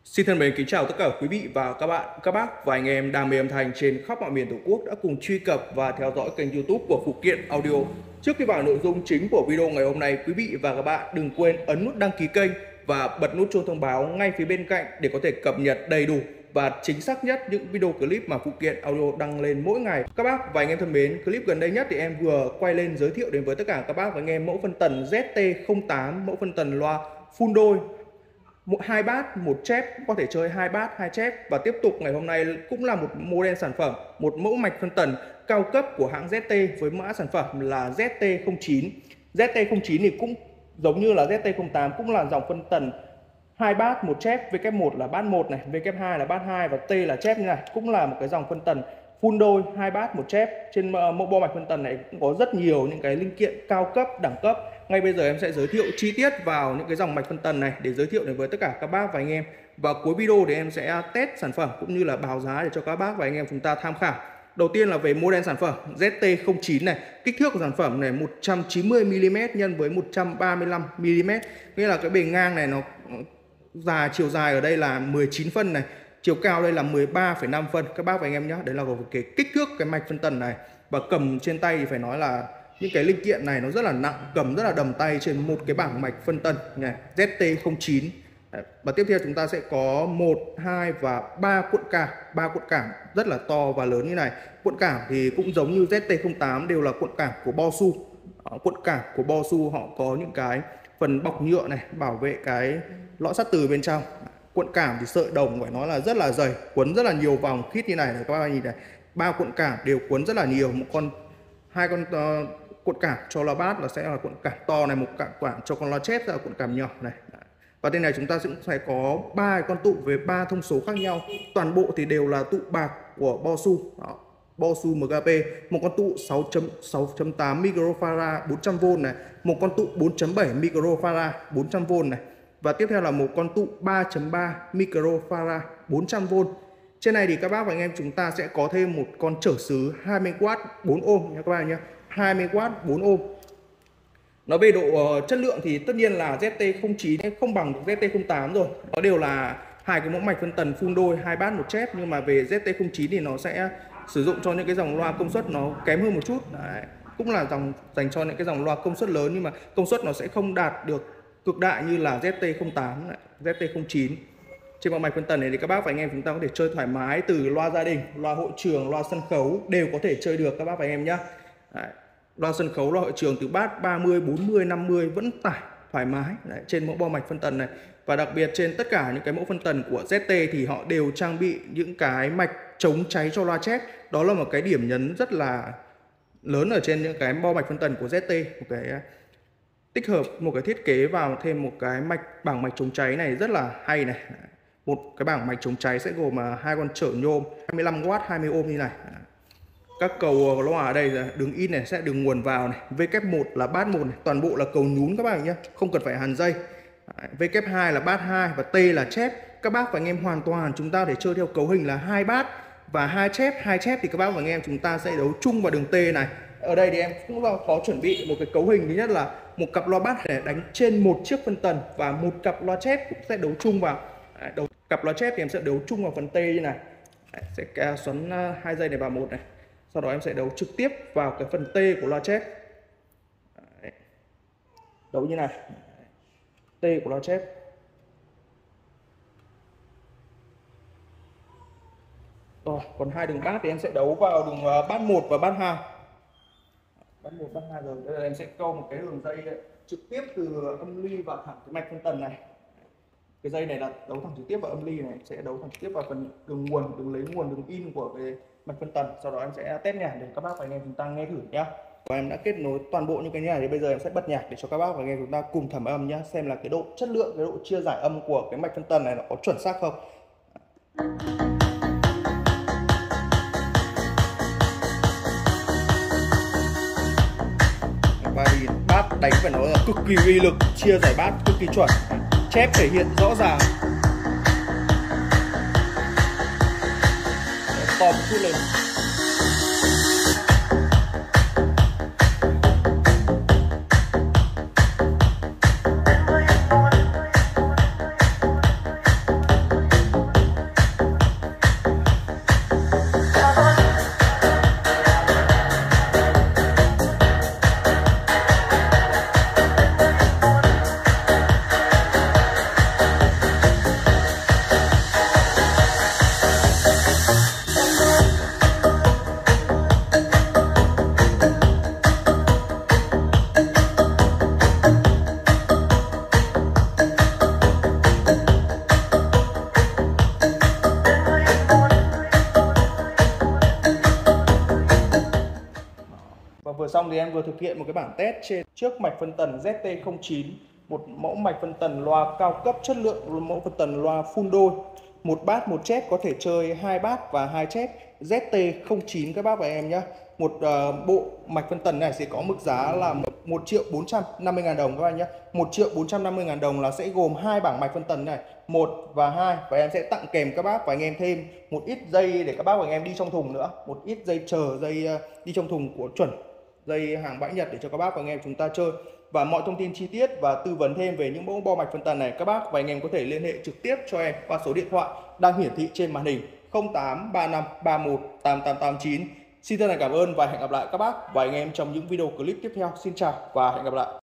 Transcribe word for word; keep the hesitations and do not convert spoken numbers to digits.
Xin thân mến kính chào tất cả quý vị và các bạn, các bác và anh em đam mê âm thanh trên khắp mọi miền Tổ quốc đã cùng truy cập và theo dõi kênh YouTube của Phụ Kiện Audio. Trước khi vào nội dung chính của video ngày hôm nay, quý vị và các bạn đừng quên ấn nút đăng ký kênh và bật nút chuông thông báo ngay phía bên cạnh để có thể cập nhật đầy đủ và chính xác nhất những video clip mà Phụ Kiện Audio đăng lên mỗi ngày. Các bác và anh em thân mến, clip gần đây nhất thì em vừa quay lên giới thiệu đến với tất cả các bác và anh em mẫu phân tần Z T không tám, mẫu phân tần loa full đôi, một hai bát một chép, có thể chơi hai bát hai chép. Và tiếp tục ngày hôm nay cũng là một model sản phẩm, một mẫu mạch phân tần cao cấp của hãng Z T với mã sản phẩm là Z T không chín. Z T không chín thì cũng giống như là Z T không tám, cũng là dòng phân tần hai bát một chép, W một là bát một này, W hai là bát hai và T là chép như này, cũng là một cái dòng phân tần full đôi hai bát một chép. Trên mẫu bo mạch phân tần này cũng có rất nhiều những cái linh kiện cao cấp, đẳng cấp. Ngay bây giờ em sẽ giới thiệu chi tiết vào những cái dòng mạch phân tần này để giới thiệu đến với tất cả các bác và anh em. Và cuối video thì em sẽ test sản phẩm cũng như là báo giá để cho các bác và anh em chúng ta tham khảo. Đầu tiên là về model sản phẩm Z T không chín này, kích thước của sản phẩm này một trăm chín mươi mi li mét nhân với một trăm ba mươi lăm mi li mét. Nghĩa là cái bề ngang này nó dài, chiều dài ở đây là mười chín phân này, chiều cao đây là mười ba phẩy năm phân các bác và anh em nhé. Đấy là cái kích thước cái mạch phân tần này. Và cầm trên tay thì phải nói là những cái linh kiện này nó rất là nặng, cầm rất là đầm tay trên một cái bảng mạch phân tần này Z T không chín. Và tiếp theo chúng ta sẽ có một, hai và ba cuộn cảm, ba cuộn cảm rất là to và lớn như này. Cuộn cảm thì cũng giống như Z T không tám, đều là cuộn cảm của Bosu. Cuộn cảm của Bosu họ có những cái phần bọc nhựa này bảo vệ cái lõ sắt từ bên trong. Cuộn cảm thì sợi đồng phải nói là rất là dày, quấn rất là nhiều vòng khít như này, này các bác nhìn này. Ba cuộn cảm đều quấn rất là nhiều. Một con hai con uh, cuộn cảm cho loa bass là sẽ là cuộn cảm to này, một cuộn cảm cho con loa chép là cuộn cảm nhỏ này. Và trên này chúng ta cũng sẽ có ba con tụ với ba thông số khác nhau. Toàn bộ thì đều là tụ bạc của Bosu. Đó, Bosu M K P. Một con tụ sáu chấm tám microfarad bốn trăm vôn này, một con tụ bốn chấm bảy microfarad bốn trăm vôn này. Và tiếp theo là một con tụ ba chấm ba microfarad bốn trăm vôn. Trên này thì các bác và anh em chúng ta sẽ có thêm một con trở xứ hai mươi oát bốn ôm nha các bạn nhé. hai mươi oát bốn ôm. Nói về độ uh, chất lượng thì tất nhiên là Z T không chín không bằng Z T không tám rồi. Nó đều là hai cái mẫu mạch phân tần full đôi hai bát một chép, nhưng mà về Z T không chín thì nó sẽ sử dụng cho những cái dòng loa công suất nó kém hơn một chút. Đấy, cũng là dòng dành cho những cái dòng loa công suất lớn, nhưng mà công suất nó sẽ không đạt được cực đại như là Z T không tám, Z T không chín. Trên mẫu mạch phân tần này thì các bác và anh em chúng ta có thể chơi thoải mái, từ loa gia đình, loa hội trường, loa sân khấu đều có thể chơi được các bác và anh em nhé. Loa sân khấu, loa hội trường từ bass ba mươi, bốn mươi, năm mươi vẫn tải thoải mái. Đấy, trên mẫu bo mạch phân tần này. Và đặc biệt trên tất cả những cái mẫu phân tần của Z T thì họ đều trang bị những cái mạch chống cháy cho loa chép. Đó là một cái điểm nhấn rất là lớn ở trên những cái bo mạch phân tần của Z T. Một cái tích hợp một cái thiết kế vào thêm một cái mạch bảng mạch chống cháy này rất là hay này. Một cái bảng mạch chống cháy sẽ gồm hai con trở nhôm hai mươi lăm oát hai mươi ôm như này. Các cầu loa ở đây là đường in này sẽ đường nguồn vào này, W một là bass một này, toàn bộ là cầu nhún các bạn nhé, không cần phải hàn dây. W hai là bass hai và T là chép. Các bác và anh em hoàn toàn chúng ta để chơi theo cấu hình là hai bass và hai chép. Hai chép thì các bác và anh em chúng ta sẽ đấu chung vào đường T này. Ở đây thì em cũng có chuẩn bị một cái cấu hình, thứ nhất là một cặp loa bass để đánh trên một chiếc phân tần và một cặp loa chép cũng sẽ đấu chung vào. Đấu, cặp loa chép thì em sẽ đấu chung vào phần T như này. Đấy, sẽ xoắn hai dây này vào một này. Sau đó em sẽ đấu trực tiếp vào cái phần T của loa chép. Đấy. Đấu như này. T của loa chép. Rồi, còn hai đường bass thì em sẽ đấu vào đường bass một và bass hai. Bass một, bass hai rồi. Đây là em sẽ câu một cái đường dây trực tiếp từ âm ly vào thẳng cái mạch phân tần này. Cái dây này là đấu thẳng trực tiếp vào âm ly này, sẽ đấu thẳng trực tiếp vào phần đường nguồn, đường lấy nguồn, đường in của cái mạch phân tần. Sau đó em sẽ test nhạc để các bác và anh em chúng ta nghe thử nhá. Và em đã kết nối toàn bộ những cái này thì bây giờ em sẽ bật nhạc để cho các bác và anh em chúng ta cùng thẩm âm nhá, xem là cái độ chất lượng, cái độ chia giải âm của cái mạch phân tần này nó có chuẩn xác không. Và thì bass đánh phải nói là cực kỳ uy lực, chia giải bass cực kỳ chuẩn, chép thể hiện rõ ràng. To một chút lên. xong thì em vừa thực hiện một cái bản test trên trước mạch phân tần Z T không chín, một mẫu mạch phân tần loa cao cấp chất lượng, mẫu phân tần loa full đôi, một bát một chép, có thể chơi hai bát và hai chép Z T không chín các bác và em nhé. Một uh, bộ mạch phân tần này sẽ có mức giá là một triệu bốn trăm năm mươi ngàn đồng các bạn nhé. một triệu bốn trăm năm mươi ngàn đồng là sẽ gồm hai bảng mạch phân tần này, một và hai, và em sẽ tặng kèm các bác và anh em thêm một ít dây để các bác và anh em đi trong thùng nữa, một ít dây chờ, dây uh, đi trong thùng của chuẩn, dây hàng bãi Nhật để cho các bác và anh em chúng ta chơi. Và mọi thông tin chi tiết và tư vấn thêm về những mẫu bo mạch phân tần này, các bác và anh em có thể liên hệ trực tiếp cho em qua số điện thoại đang hiển thị trên màn hình không tám ba năm ba một tám tám tám chín. Xin chân thành cảm ơn và hẹn gặp lại các bác và anh em trong những video clip tiếp theo. Xin chào và hẹn gặp lại.